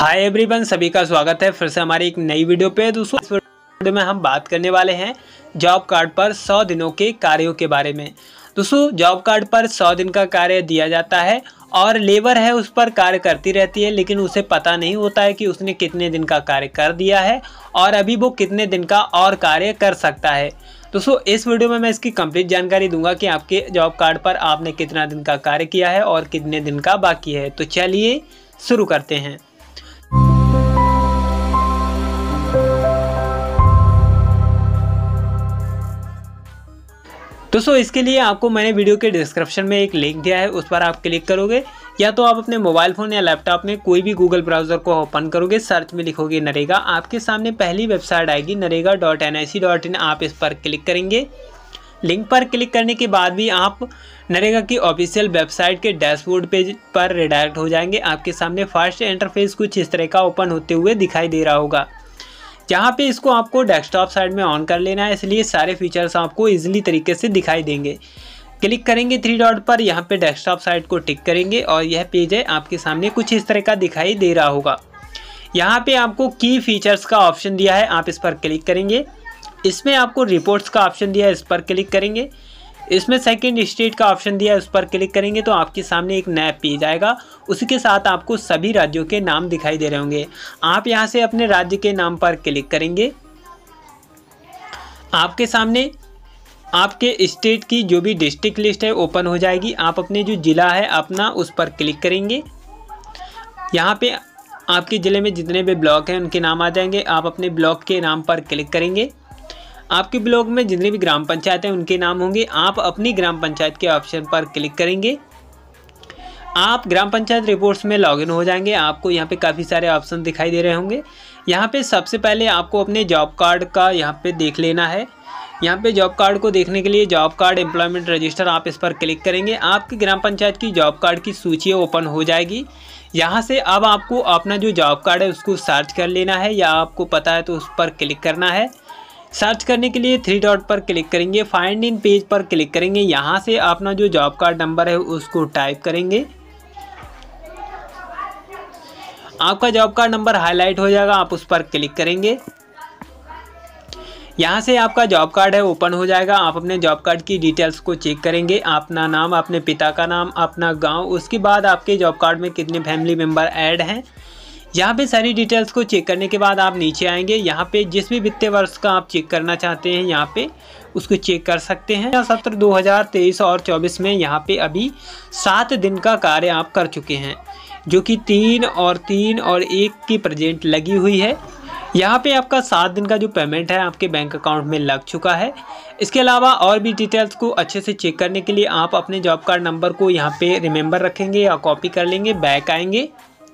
Hi everyone, सभी का स्वागत है फिर से हमारी एक नई वीडियो पे। दोस्तों इस वीडियो में हम बात करने वाले हैं जॉब कार्ड पर 100 दिनों के कार्यों के बारे में। दोस्तों जॉब कार्ड पर 100 दिन का कार्य दिया जाता है और लेबर है उस पर कार्य करती रहती है, लेकिन उसे पता नहीं होता है कि उसने कितने दिन का कार्य कर दिया है और अभी वो कितने दिन का और कार्य कर सकता है। दोस्तों इस वीडियो में मैं इसकी कंप्लीट जानकारी दूंगा कि आपके जॉब कार्ड पर आपने कितना दिन का कार्य किया है और कितने दिन का बाकी है। तो चलिए शुरू करते हैं। दोस्तों इसके लिए आपको मैंने वीडियो के डिस्क्रिप्शन में एक लिंक दिया है, उस पर आप क्लिक करोगे या तो आप अपने मोबाइल फ़ोन या लैपटॉप में कोई भी गूगल ब्राउज़र को ओपन करोगे, सर्च में लिखोगे नरेगा, आपके सामने पहली वेबसाइट आएगी narega.nic.in। आप इस पर क्लिक करेंगे। लिंक पर क्लिक करने के बाद भी आप नरेगा की ऑफिशियल वेबसाइट के डैशबोर्ड पेज पर रिडायरेक्ट हो जाएंगे। आपके सामने फर्स्ट इंटरफेस कुछ इस तरह का ओपन होते हुए दिखाई दे रहा होगा, जहाँ पे इसको आपको डेस्कटॉप साइड में ऑन कर लेना है, इसलिए सारे फीचर्स आपको इजीली तरीके से दिखाई देंगे। क्लिक करेंगे 3 डॉट पर, यहाँ पे डेस्कटॉप साइड को टिक करेंगे और यह पेज है आपके सामने कुछ इस तरह का दिखाई दे रहा होगा। यहाँ पे आपको की फीचर्स का ऑप्शन दिया है, आप इस पर क्लिक करेंगे। इसमें आपको रिपोर्ट्स का ऑप्शन दिया है, इस पर क्लिक करेंगे। इसमें सेकंड स्टेट का ऑप्शन दिया है, उस पर क्लिक करेंगे तो आपके सामने एक नया पेज आएगा। उसी के साथ आपको सभी राज्यों के नाम दिखाई दे रहे होंगे। आप यहां से अपने राज्य के नाम पर क्लिक करेंगे। आपके सामने आपके स्टेट की जो भी डिस्ट्रिक्ट लिस्ट है ओपन हो जाएगी। आप अपने जो ज़िला है अपना उस पर क्लिक करेंगे। यहाँ पे आपके ज़िले में जितने भी ब्लॉक हैं उनके नाम आ जाएंगे। आप अपने ब्लॉक के नाम पर क्लिक करेंगे। आपके ब्लॉक में जितनी भी ग्राम पंचायत हैं उनके नाम होंगे। आप अपनी ग्राम पंचायत के ऑप्शन पर क्लिक करेंगे। आप ग्राम पंचायत रिपोर्ट्स में लॉगिन हो जाएंगे। आपको यहाँ पे काफ़ी सारे ऑप्शन दिखाई दे रहे होंगे। यहाँ पे सबसे पहले आपको अपने जॉब कार्ड का यहाँ पे देख लेना है। यहाँ पे जॉब कार्ड को देखने के लिए जॉब कार्ड एम्प्लॉयमेंट रजिस्टर, आप इस पर क्लिक करेंगे। आपकी ग्राम पंचायत की जॉब कार्ड की सूची ओपन हो जाएगी। यहाँ से अब आपको अपना जो जॉब कार्ड है उसको सर्च कर लेना है, या आपको पता है तो उस पर क्लिक करना है। सर्च करने के लिए 3 डॉट पर क्लिक करेंगे, फाइंड इन पेज पर क्लिक करेंगे। यहाँ से अपना जो जॉब कार्ड नंबर है उसको टाइप करेंगे। आपका जॉब कार्ड नंबर हाईलाइट हो जाएगा, आप उस पर क्लिक करेंगे। यहाँ से आपका जॉब कार्ड है ओपन हो जाएगा। आप अपने जॉब कार्ड की डिटेल्स को चेक करेंगे, अपना नाम, अपने पिता का नाम, अपना गांव, उसके बाद आपके जॉब कार्ड में कितने फैमिली मेम्बर ऐड हैं। यहाँ पे सारी डिटेल्स को चेक करने के बाद आप नीचे आएंगे। यहाँ पे जिस भी वित्तीय वर्ष का आप चेक करना चाहते हैं यहाँ पे उसको चेक कर सकते हैं। सत्र 2023 और 24 में यहाँ पे अभी 7 दिन का कार्य आप कर चुके हैं, जो कि 3 और 1 की प्रेजेंट लगी हुई है। यहाँ पे आपका 7 दिन का जो पेमेंट है आपके बैंक अकाउंट में लग चुका है। इसके अलावा और भी डिटेल्स को अच्छे से चेक करने के लिए आप अपने जॉब कार्ड नंबर को यहाँ पे रिमेंबर रखेंगे या कॉपी कर लेंगे। बैक आएंगे।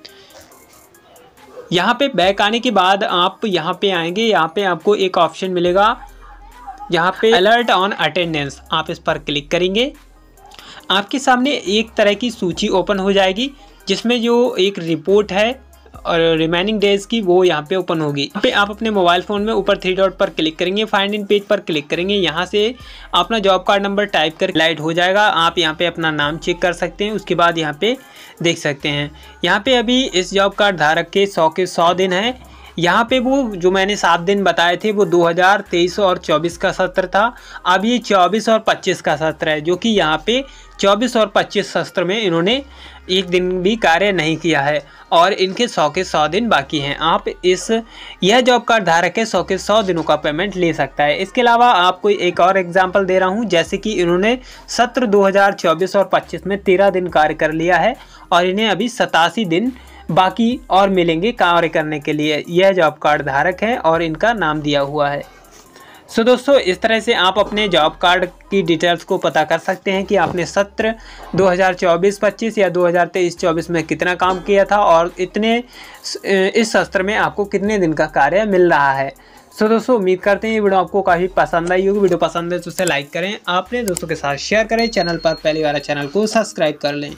यहाँ पे बैक आने के बाद आप यहाँ पे आएंगे। यहाँ पे आपको एक ऑप्शन मिलेगा, यहाँ पे अलर्ट ऑन अटेंडेंस, आप इस पर क्लिक करेंगे। आपके सामने एक तरह की सूची ओपन हो जाएगी, जिसमें जो एक रिपोर्ट है और रिमेनिंग डेज की वो यहाँ पे ओपन होगी। यहाँ पे आप अपने मोबाइल फ़ोन में ऊपर 3 डॉट पर क्लिक करेंगे, फाइंड इन पेज पर क्लिक करेंगे। यहाँ से अपना जॉब कार्ड नंबर टाइप कर लाइट हो जाएगा। आप यहाँ पे अपना नाम चेक कर सकते हैं। उसके बाद यहाँ पे देख सकते हैं, यहाँ पे अभी इस जॉब कार्ड धारक के 100 दिन हैं। यहाँ पे वो जो मैंने 7 दिन बताए थे वो 2023 और 24 का सत्र था। अब ये 24 और 25 का सत्र है, जो कि यहाँ पे 24 और 25 सत्र में इन्होंने एक दिन भी कार्य नहीं किया है और इनके 100 के 100 दिन बाकी हैं। आप यह जॉब कार्ड धारक है 100 के 100 दिनों का पेमेंट ले सकता है। इसके अलावा आपको एक और एग्जांपल दे रहा हूं, जैसे कि इन्होंने सत्र 2024 और 25 में 13 दिन कार्य कर लिया है और इन्हें अभी 87 दिन बाकी और मिलेंगे कार्य करने के लिए। यह जॉब कार्ड धारक है और इनका नाम दिया हुआ है। सो दोस्तों इस तरह से आप अपने जॉब कार्ड की डिटेल्स को पता कर सकते हैं कि आपने सत्र 2024-25 या 2023-24 में कितना काम किया था और इस सत्र में आपको कितने दिन का कार्य मिल रहा है। सो दोस्तों उम्मीद करते हैं ये वीडियो आपको काफ़ी पसंद आई होगी। वीडियो पसंद है तो उसे लाइक करें, अपने दोस्तों के साथ शेयर करें, चैनल पर पहली बार चैनल को सब्सक्राइब कर लें।